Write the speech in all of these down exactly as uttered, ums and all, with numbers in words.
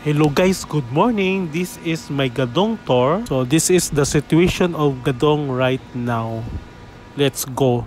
Hello guys, good morning. This is my Gadong tour. So this is the situation of Gadong right now. Let's go.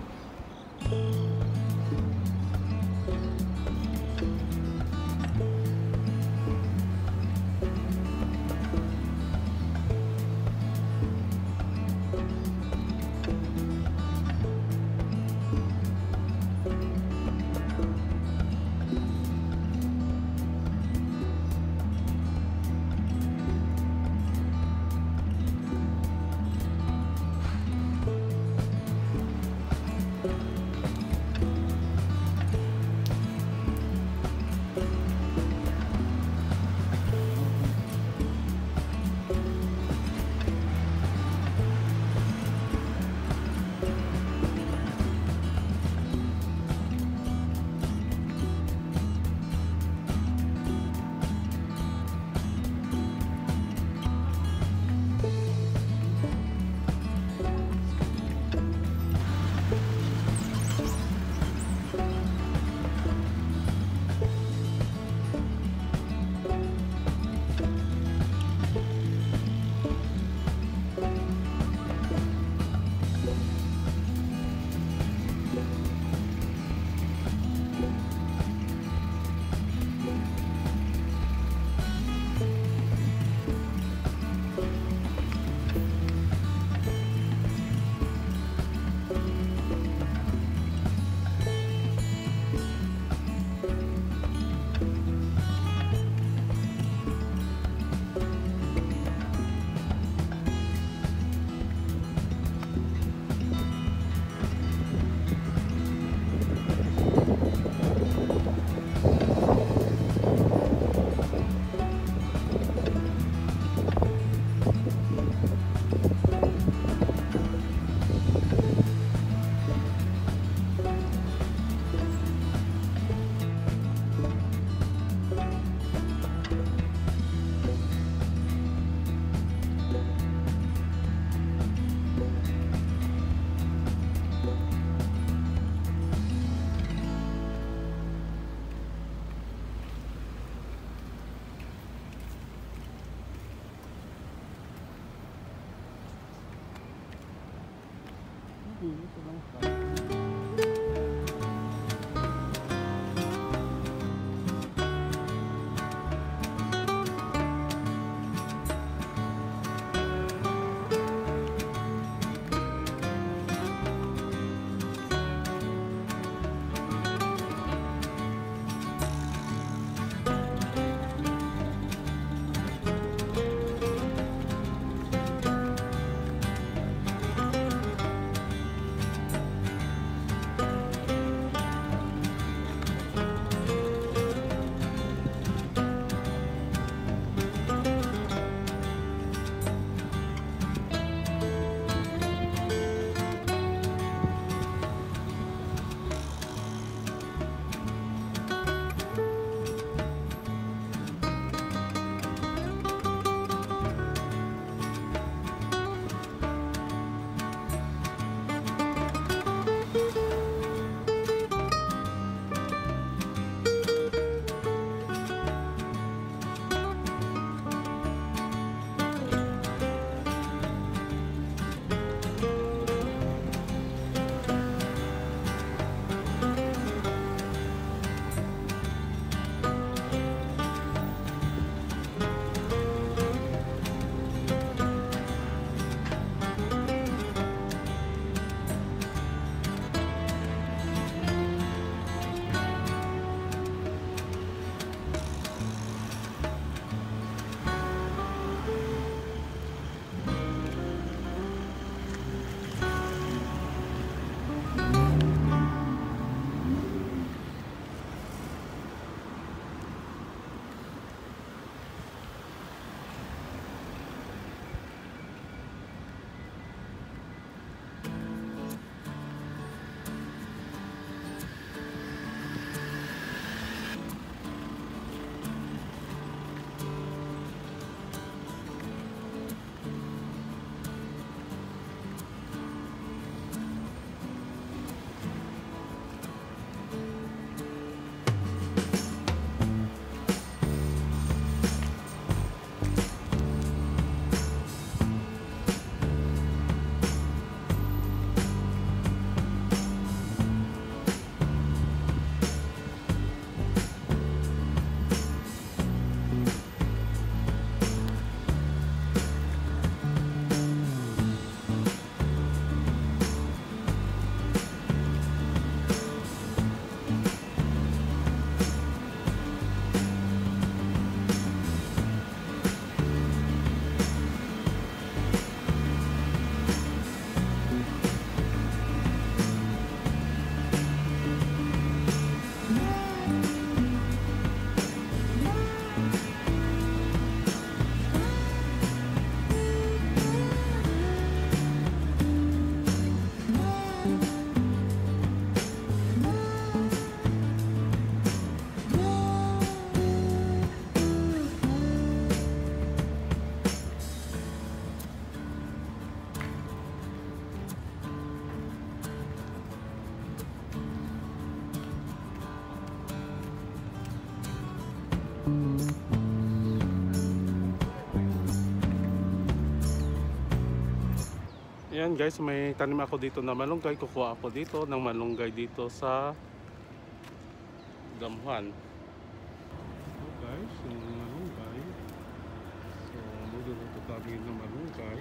Ayan guys, may tanim ako dito na malunggay. Kukuha ako dito ng malunggay dito sa damuhan. So guys, yung malunggay. So magluluto kami ng malunggay.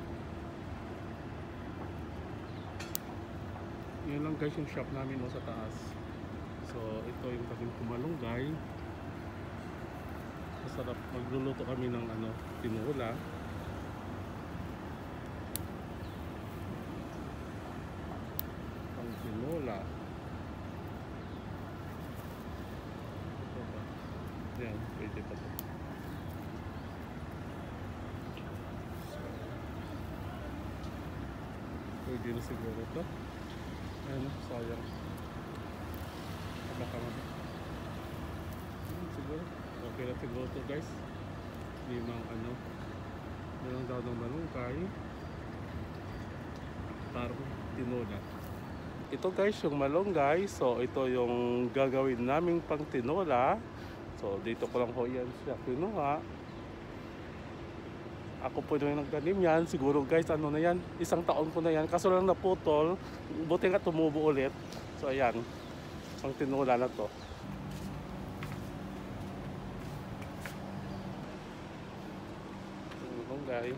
Yan lang guys yung shop namin o sa taas. So ito yung tanim ko malunggay. Masarap. Magluluto kami ng ano, tinola. Tinola. Ito ba? Yan, pwede pa ito. Pwede na siguro ito. Ayan, sayang. Baka naman. Siguro. Okay na siguro ito guys. Limang ano. Limang daw ng malunggay. Parang tinola. Ito guys yung malunggay. So ito yung gagawin naming pang tinola. So dito ko lang ho yan siya kinuha. Ako po yung nagtanim yan. Siguro guys ano na yan, isang taon ko na yan. Kaso lang naputol. Buti nga tumubo ulit. So ayan, pang tinola na to. Malunggay.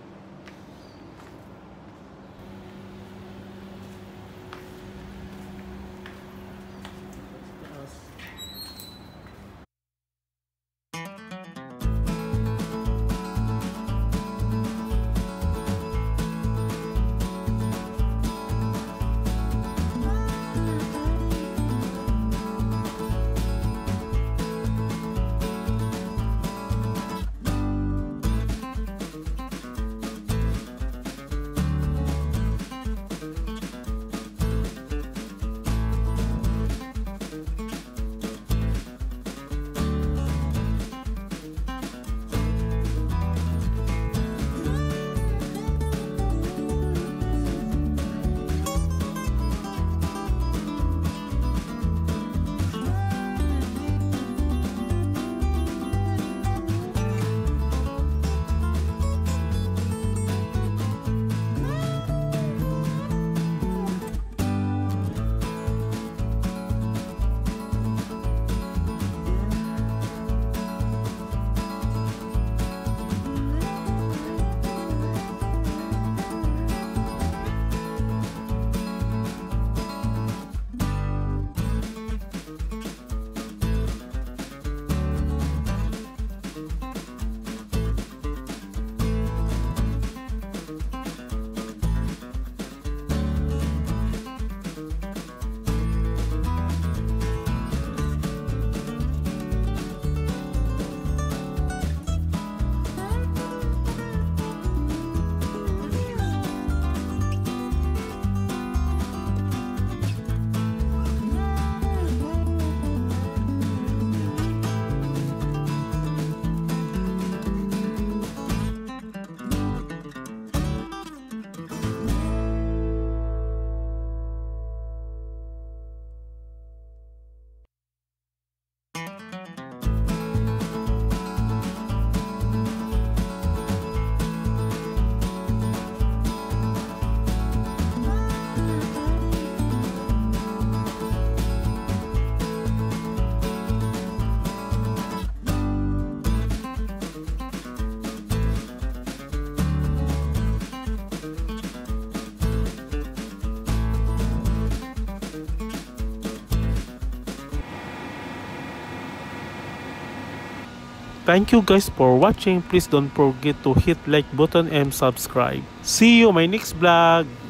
Thank you guys for watching. Please don't forget to hit like button and subscribe. See you my next vlog.